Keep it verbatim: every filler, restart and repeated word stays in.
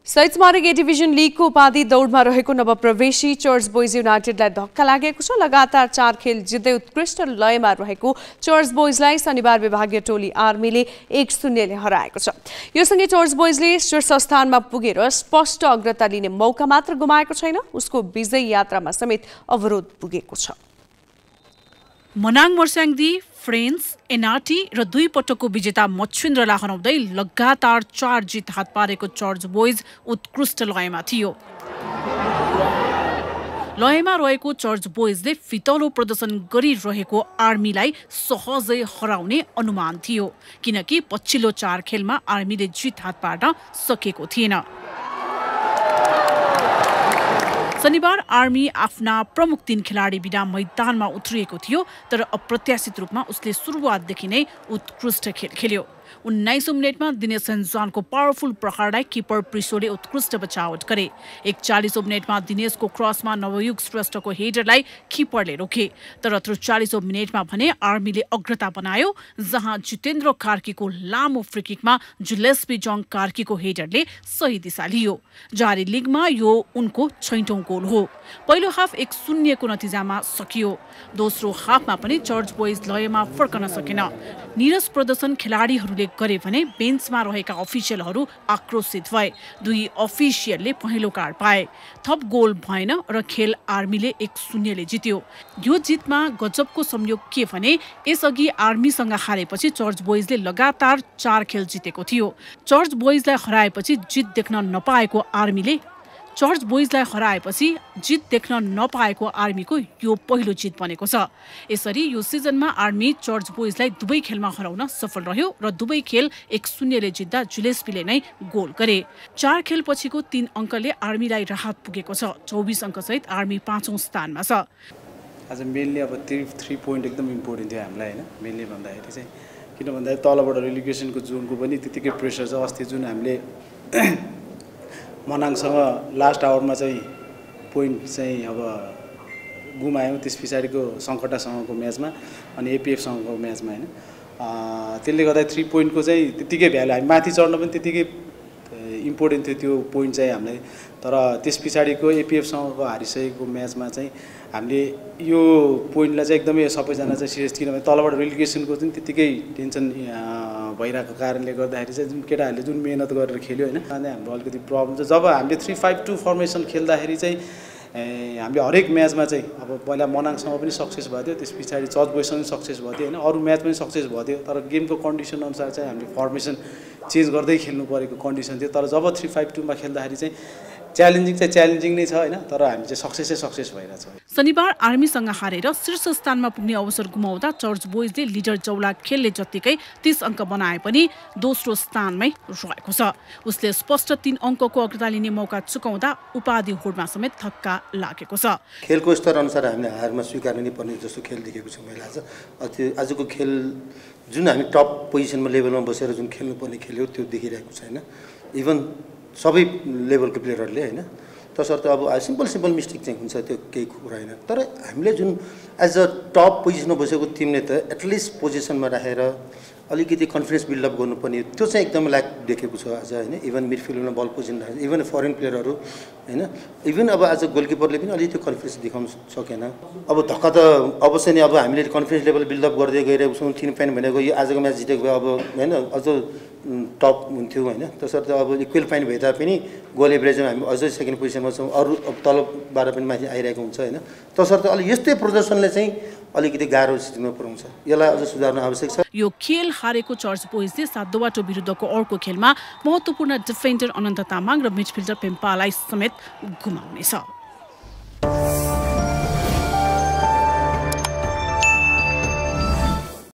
शहीद स्मारक A division लीगको उपाधि दौडमा रहेको नवप्रवेशी चर्च बोइज युनाइटेडलाई धक्का लागेको छ। लगातार चार खेल जित्दै उत्कृष्ट लयमा रहेको चर्च बोइजलाई शनिबार विभागीय टोली आर्मीले एक शून्यले हराएको छ। यो सँगै चर्च बोइजले शीर्ष स्थानमा पुगेर स्पष्ट अग्रता लिने मौका मात्र गुमाएको छैन, उसको विजय यात्रामा समेत अवरोध पुगेको छ। मनाङ मर्स्याङदी फ्रेन्स एनआरटी र दुई पटकको विजेता मच्छिन्द्रलाई हराउँदै लगातार चार जित हात पारेको चर्च बोइज उत्कृष्ट लयमा थियो। लयमा रहेको चर्च बोइजले फितलो प्रदर्शन गरिरहेको आर्मीलाई सहजै हराउने अनुमान थियो, किनकि पछिल्लो चार खेलमा आर्मीले जित हात पार्न सकेको थिएन। शनिबार आर्मी आफ्ना प्रमुख तीन खेलाडी बिना मैदानमा उत्रिएको थियो, तर अप्रत्याशित रूपमा उसले सुरुवातदेखि नै उत्कृष्ट खेल खेल्यो। उन्नाइसौं मिनटमा दिनेश सेन्जवानको पावरफुल प्रहारलाई किपर प्रिसोले उत्कृष्ट बचावट गरे। एकचालिसौं मिनटमा दिनेशको क्रसमा नवयुग श्रेष्ठको हेडरलाई किपरले रोके, तर त्रिचालिसौं मिनटमा भने आर्मीले अग्रता बनायो, जहाँ जितेन्द्र कार्कीको लामो फ्रिकिकमा जुलेस्पी जङ कार्कीको हेडरले सही दिशा लियो। जारी लिगमा यो उनको छैटौं गोल हो। पहिलो हाफ एक शून्यको नतिजामा सकियो। दोस्रो हाफमा पनि चर्च बोइज लयमा फर्कन सकेन। नीरस प्रदर्शन खेलाडीहरूले गरे भने बेन्चमा रहेका अफिसियलहरू आक्रोशित भए। दुई अफिसियलले पहिलो कार्ड पाए। थप गोल भएन र खेल आर्मीले एक शून्यले जित्यो। यो जितमा गजबको संयोग के भने यसअघि आर्मीसँग हारेपछि चर्च बोइजले लगातार चार खेल जितेको थियो। चर्च बोइजलाई हराएपछि जित देख्न नपाएको आर्मीले चर्च बोइजलाई हराएपछि जित देख्न नपाएको आर्मीको यो पहिलो जित बनेको छ। यसरी यो सिजनमा आर्मी चर्च बोइजलाई दुवै खेलमा हराउन सफल रह्यो र दुवै खेल एक शून्यले जित्दा जुलेस्पीले नै गोल गरे। चार खेल पछिको तीन अङ्कले आर्मीलाई राहत पुगेको छ। चौबिस अङ्कसहित आर्मी पाँचौं स्थानमा छ। आज मेनली अब थ्री थ्री पोइन्ट एकदम इम्पोर्टेन्ट थियो हामीलाई, होइन? मेनली भन्दाखेरि चाहिँ किन भन्दाखेरि तलबाट रेलिगेसनको जोनको पनि त्यतिकै प्रेसर छ। अस्ति जुन हामीले मनाङसँग लास्ट आवरमा चाहिँ पोइन्ट चाहिँ अब गुमायौँ, त्यस पछाडिको सङ्कटासँगको म्याचमा अनि एपिएफसँगको म्याचमा, होइन? त्यसले गर्दा थ्री पोइन्टको चाहिँ त्यतिकै भ्यालु, हामी माथि चढ्न पनि त्यतिकै इम्पोर्टेन्ट थियो त्यो पोइन्ट चाहिँ हामीलाई। तर त्यस पछाडिको एपिएफसँगको हारिसकेको म्याचमा चाहिँ हामीले यो पोइन्टलाई चाहिँ एकदमै सबैजना चाहिँ सिरियस, किनभने तलबाट रेलिगेसनको चाहिँ त्यतिकै टेन्सन भइरहेको कारणले गर्दाखेरि चाहिँ जुन केटाहरूले जुन मेहनत गरेर खेल्यो, होइन? अनि हाम्रो अलिकति प्रब्लम छ। जब हामीले थ्री फाइभ टू फर्मेसन खेल्दाखेरि चाहिँ हामीले हरेक म्याचमा चाहिँ अब पहिला मनाङसँग पनि सक्सेस भएको थियो, त्यस पछाडि चर्च बोइजसँग पनि सक्सेस भएको थियो, होइन? अरू म्याच पनि सक्सेस भएको थियो, तर गेमको कन्डिसन अनुसार चाहिँ हामीले फर्मेसन चेन्ज गर्दै खेल्नु परेको कन्डिसन थियो। तर जब थ्री फाइभ टूमा खेल्दाखेरि चाहिँ च्यालेन्जिङ चाहिँ च्यालेन्जिङ नै छ, होइन? तर हामी चाहिँ सक्सेसै सक्सेस भइरहेछ। शनिबार आर्मीसँग हारेर शीर्ष स्थानमा पुग्ने अवसर गुमाउँदा चर्च बोइजले लिडर जौला खेलले जत्तिकै तीस अङ्क बनाए पनि दोस्रो स्थानमै रहेको छ। उसले स्पष्ट तीन अङ्कको अग्रता लिने मौका चुकाउँदा उपाधि होडमा समेत धक्का लागेको छ। खेलको स्तर अनुसार हामीले हारमा स्वीकार्नु नै पर्ने जस्तो खेल देखेको छ मैले आज। आजको खेल जुन हामी टप पोजिसनमा लेभलमा बसेर जुन खेल्नुपर्ने खेल हो त्यो देखिरहेको छैन, इभन सबै लेभलको प्लेयरहरूले, होइन? तसर्थ अब सिम्पल सिम्पल मिस्टेक चाहिँ हुन्छ, त्यो केही कुरा होइन। तर हामीले जुन एज अ टप पोजिसनमा बसेको टिमले त एटलिस्ट पोजिसनमा राखेर अलिकति कन्फिडेन्स बिल्डअप गर्नुपर्ने त्यो चाहिँ एकदम ल्याक देखेको छ आज, होइन? इभन मिडफिल्डमा बल पोजिसन राखेर इभन फरेन प्लेयरहरू, होइन? इभन अब आज गोलकिपरले पनि अलिकति कन्फिडेन्स देखाउन सकेन। अब धक्का त अवश्य नै, अब हामीले कन्फिडेन्स लेभल बिल्डअप गर्दै गइरहेको छौँ। तिन पोइन्ट भनेको यो आजको म्याच जितेको भए अब, होइन, अझ टप हुन्थ्यो, होइन? तसर्थ अब इक्वल पोइन्ट भए तापनि गोल एभरेजमा हामी अझै सेकेन्ड पोजिसनमा छौँ, अरू अब तलबाट पनि माथि आइरहेको हुन्छ, होइन? तसर्थ अलि यस्तै प्रदर्शनले चाहिँ अलिकति गाह्रो स्थितिमा पुर्याउँछ। यसलाई अझ सुधार्न आवश्यक छ। यो खेल हारेको चर्च बोइजले सातोबाटो विरुद्धको अर्को खेलमा महत्त्वपूर्ण डिफेन्डर अनन्त तामाङ र मिडफिल्डर पेम्पालाई समेत गुमाउनेछ।